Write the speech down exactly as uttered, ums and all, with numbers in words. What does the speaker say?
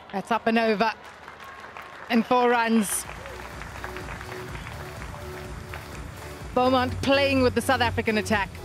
That's up and over. And four runs. Beaumont playing with the South African attack.